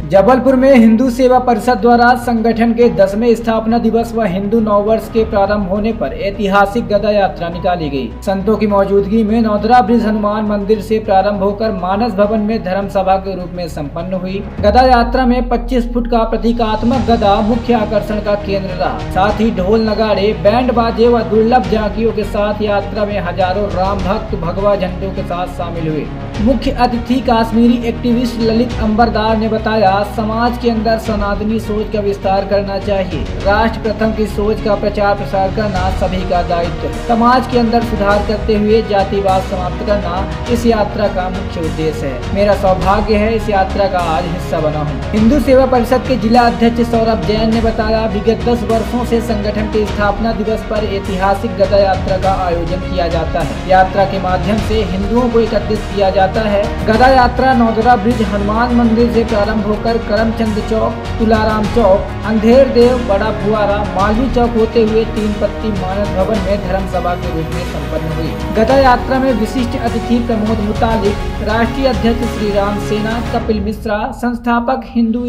जबलपुर में हिंदू सेवा परिषद द्वारा संगठन के 10वें स्थापना दिवस व हिंदू नववर्ष के प्रारंभ होने पर ऐतिहासिक गदा यात्रा निकाली गई। संतों की मौजूदगी में नौदरा ब्रिज हनुमान मंदिर से प्रारंभ होकर मानस भवन में धर्म सभा के रूप में संपन्न हुई। गदा यात्रा में 25 फुट का प्रतीकात्मक गदा मुख्य आकर्षण का केंद्र रहा। साथ ही ढोल नगाड़े, बैंड बाजे व दुर्लभ झांकियों के साथ यात्रा में हजारों राम भक्त भगवा झंडों के साथ शामिल हुए। मुख्य अतिथि कश्मीरी एक्टिविस्ट ललित अंबरदार ने बताया, समाज के अंदर सनातनी सोच का विस्तार करना चाहिए। राष्ट्र प्रथम की सोच का प्रचार प्रसार करना सभी का दायित्व है। समाज के अंदर सुधार करते हुए जातिवाद समाप्त करना इस यात्रा का मुख्य उद्देश्य है। मेरा सौभाग्य है इस यात्रा का आज हिस्सा बना हूँ। हिंदू सेवा परिषद के जिला अध्यक्ष सौरभ जैन ने बताया, विगत 10 वर्षों से संगठन के स्थापना दिवस पर ऐतिहासिक गदा यात्रा का आयोजन किया जाता है। यात्रा के माध्यम से हिंदुओं को एकत्रित किया जाता है। गदा यात्रा नौदरा ब्रिज हनुमान मंदिर से प्रारंभ होकर करमचंद चौक, तुलाराम चौक, अंधेर देव, बड़ा फुआरा, मालवी चौक होते हुए 3 पत्ती मानस भवन में धर्म सभा के रूप में संपन्न हुई। गदा यात्रा में विशिष्ट अतिथि प्रमोद मुतालिक, राष्ट्रीय अध्यक्ष श्री राम सेना, कपिल मिश्रा, संस्थापक हिंदू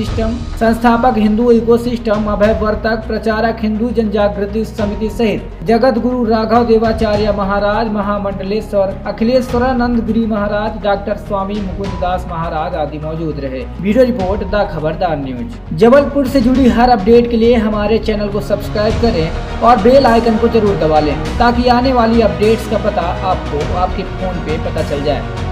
इकोसिस्टम अभय वर्तक, प्रचारक हिंदू जनजागृति समिति सहित जगत गुरु राघव देवाचार्य महाराज, महामंडलेश्वर अखिलेश्वरानंद गिरी महाराज, डॉक्टर स्वामी मुकुंद दास महाराज आदि मौजूद रहे। Bureau report the Khabardar news. Jabalpur से जुड़ी हर अपडेट के लिए हमारे चैनल को सब्सक्राइब करें और बेल आइकन को जरूर दबा लें ताकि आने वाली अपडेट्स का पता आपको आपके फोन पे पता चल जाए।